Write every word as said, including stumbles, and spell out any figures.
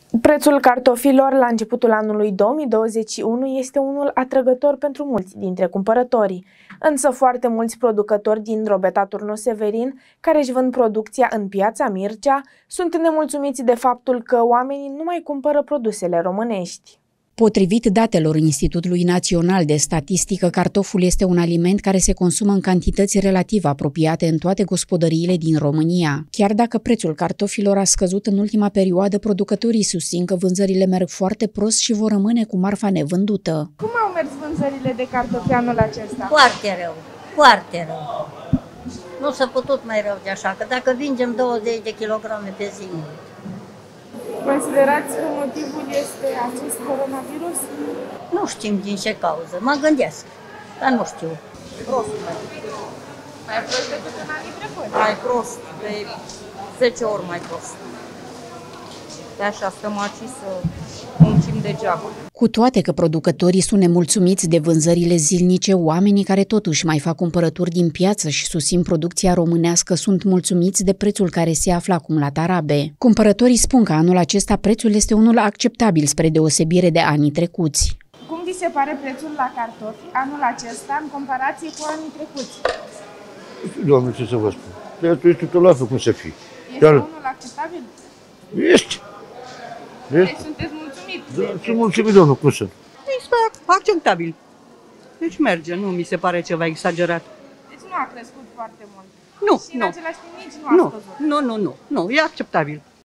Prețul cartofilor la începutul anului două mii douăzeci și unu este unul atrăgător pentru mulți dintre cumpărătorii, însă foarte mulți producători din Drobeta Turnu Severin, care își vând producția în piața Mircea, sunt nemulțumiți de faptul că oamenii nu mai cumpără produsele românești. Potrivit datelor Institutului Național de Statistică, cartoful este un aliment care se consumă în cantități relativ apropiate în toate gospodăriile din România. Chiar dacă prețul cartofilor a scăzut în ultima perioadă, producătorii susțin că vânzările merg foarte prost și vor rămâne cu marfa nevândută. Cum au mers vânzările de cartofi anul acesta? Foarte rău, foarte rău. Nu s-a putut mai rău de așa, că dacă vingem douăzeci de kilograme pe zi. Considerați că motivul este acest coronavirus? Nu știm din ce cauză, mă gândesc, dar nu știu. Prost mai. Mai prost decât în anii trecuți? Mai prost, de zece ori mai prost. De așa stăm aici să muncim degeaba. Cu toate că producătorii sunt nemulțumiți de vânzările zilnice, oamenii care totuși mai fac cumpărături din piață și susțin producția românească sunt mulțumiți de prețul care se află acum la tarabe. Cumpărătorii spun că anul acesta prețul este unul acceptabil spre deosebire de anii trecuți. Cum vi se pare prețul la cartofi anul acesta în comparație cu anii trecuți? Doamne, ce să vă spun? Prețul este tot la fel cum să fie. Este Iar... unul acceptabil? Este. Deci sunteți mulțumiți? Da, sunt mulțumit, domnul, cum sunt? Este acceptabil. Deci merge, nu mi se pare ceva exagerat. Deci nu a crescut foarte mult? Nu, și în nu. același timp nici nu a nu, scăzut? Nu, nu, nu, nu, e acceptabil.